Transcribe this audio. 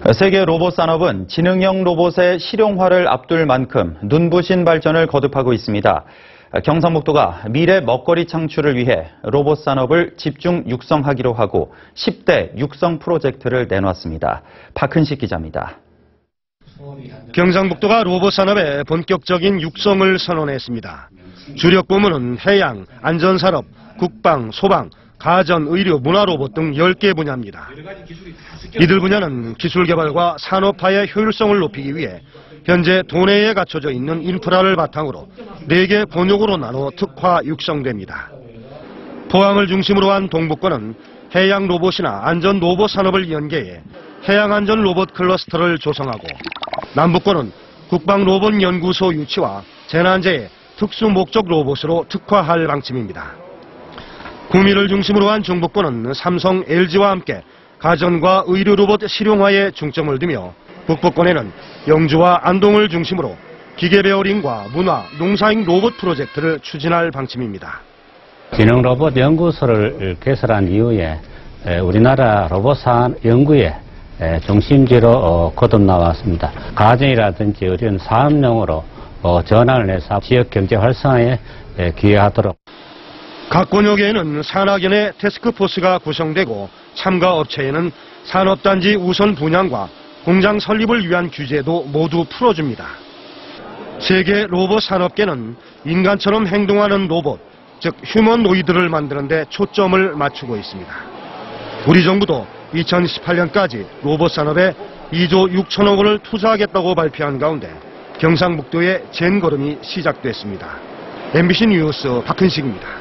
세계 로봇 산업은 지능형 로봇의 실용화를 앞둘 만큼 눈부신 발전을 거듭하고 있습니다. 경상북도가 미래 먹거리 창출을 위해 로봇 산업을 집중 육성하기로 하고 10대 육성 프로젝트를 내놨습니다. 박은식 기자입니다. 경상북도가 로봇 산업의 본격적인 육성을 선언했습니다. 주력 부문은 해양, 안전산업, 국방, 소방, 가전, 의료, 문화로봇 등 10개 분야입니다. 이들 분야는 기술 개발과 산업화의 효율성을 높이기 위해 현재 도내에 갖춰져 있는 인프라를 바탕으로 4개 본역으로 나눠 특화 육성됩니다. 포항을 중심으로 한 동북권은 해양 로봇이나 안전 로봇 산업을 연계해 해양 안전 로봇 클러스터를 조성하고, 남북권은 국방 로봇 연구소 유치와 재난재해 특수 목적 로봇으로 특화할 방침입니다. 구미를 중심으로 한 중북권은 삼성, LG와 함께 가전과 의료 로봇 실용화에 중점을 두며, 북부권에는 영주와 안동을 중심으로 기계 베어링과 문화, 농사잉 로봇 프로젝트를 추진할 방침입니다. 지능 로봇 연구소를 개설한 이후에 우리나라 로봇산 연구에 중심지로 거듭나왔습니다. 가전이라든지 어려운 사업용으로 전환을 해서 지역 경제 활성화에 기여하도록. 각 권역에는 산학연의 태스크포스가 구성되고, 참가 업체에는 산업단지 우선 분양과 공장 설립을 위한 규제도 모두 풀어줍니다. 세계 로봇 산업계는 인간처럼 행동하는 로봇, 즉 휴머노이드를 만드는 데 초점을 맞추고 있습니다. 우리 정부도 2018년까지 로봇 산업에 2조 6천억 원을 투자하겠다고 발표한 가운데 경상북도의 젠걸음이 시작됐습니다. MBC 뉴스 박은식입니다.